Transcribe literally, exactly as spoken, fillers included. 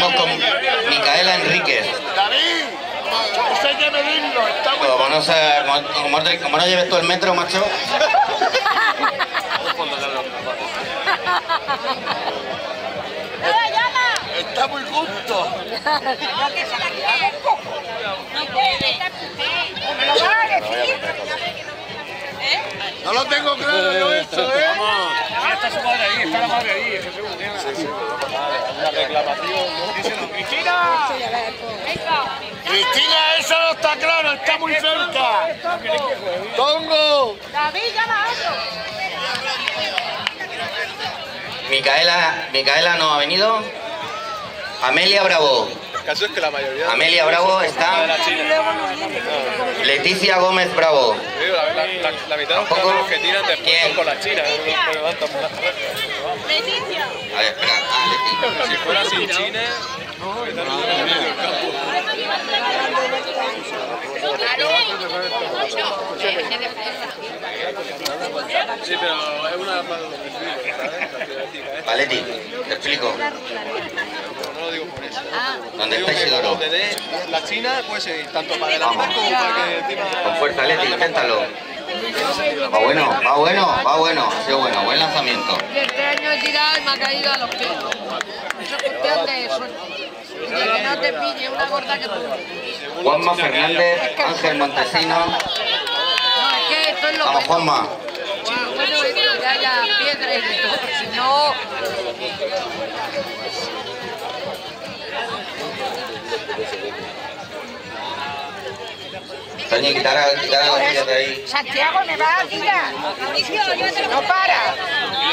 Estamos con Micaela Enríquez. David, eso hay que medirlo. Está muy... Como no, sé, como, como, como no lleves tú el metro, macho. Está muy justo. No lo tengo claro yo esto, ¿eh? Está su madre ahí, está la madre ahí, eso seguro. Una reclamación. ¡Cristina! Cristina, eso no está claro, está muy cerca. ¡Tongo! David, llama a otro. Micaela, Micaela no ha venido. Amelia Bravo. El caso es que la mayoría... Amelia Bravo está. Leticia Gómez Bravo. La, la, la, la mitad de los cabrones que tiran después con la China. Leticia. A ver, espera. Ah, Leticia. Si fuera sin China... Sí, pero es una... Valeti, te explico. No lo digo por eso. ¿Dónde está Isidoro? La China puede ser tanto para adelantar como para que encima... Con fuerza, Leti, inténtalo. Va bueno, va bueno, va bueno. Ha sido bueno, buen lanzamiento. Este año he tirado y me ha caído a los pies. Eso es cuestión de suerte. Y de que no te pille una gorda que tú. Juanma Fernández, Ángel Montesino. No, es que esto es lo Vamos, bueno. Juanma. Lo bueno es que haya piedra y de todo. Si no... Toñi, quitar, quitar la botella de ahí. Santiago, me va a tirar. No para.